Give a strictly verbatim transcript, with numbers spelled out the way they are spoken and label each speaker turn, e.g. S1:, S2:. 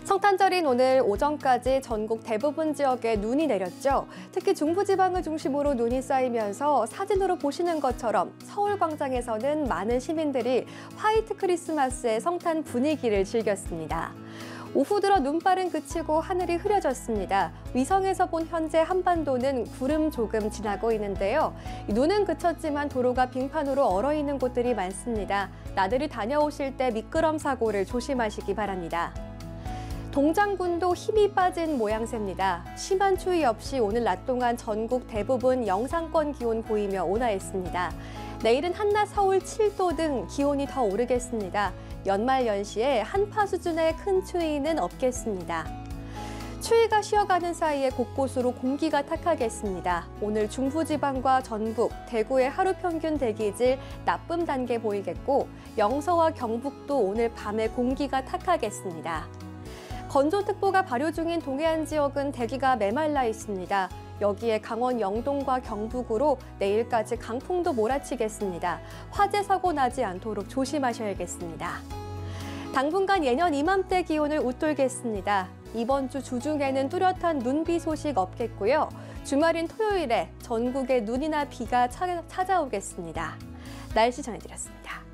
S1: 성탄절인 오늘 오전까지 전국 대부분 지역에 눈이 내렸죠. 특히 중부지방을 중심으로 눈이 쌓이면서 사진으로 보시는 것처럼 서울 광장에서는 많은 시민들이 화이트 크리스마스의 성탄 분위기를 즐겼습니다. 오후 들어 눈발은 그치고 하늘이 흐려졌습니다. 위성에서 본 현재 한반도는 구름 조금 지나고 있는데요. 눈은 그쳤지만 도로가 빙판으로 얼어있는 곳들이 많습니다. 나들이 다녀오실 때 미끄럼 사고를 조심하시기 바랍니다. 동장군도 힘이 빠진 모양새입니다. 심한 추위 없이 오늘 낮 동안 전국 대부분 영상권 기온 보이며 온화했습니다. 내일은 한낮 서울 칠 도 등 기온이 더 오르겠습니다. 연말 연시에 한파 수준의 큰 추위는 없겠습니다. 추위가 쉬어가는 사이에 곳곳으로 공기가 탁하겠습니다. 오늘 중부지방과 전북, 대구의 하루 평균 대기질 나쁨 단계 보이겠고 영서와 경북도 오늘 밤에 공기가 탁하겠습니다. 건조특보가 발효 중인 동해안 지역은 대기가 메말라 있습니다. 여기에 강원 영동과 경북으로 내일까지 강풍도 몰아치겠습니다. 화재 사고 나지 않도록 조심하셔야겠습니다. 당분간 예년 이맘때 기온을 웃돌겠습니다. 이번 주 주중에는 뚜렷한 눈비 소식 없겠고요. 주말인 토요일에 전국에 눈이나 비가 찾아오겠습니다. 날씨 전해드렸습니다.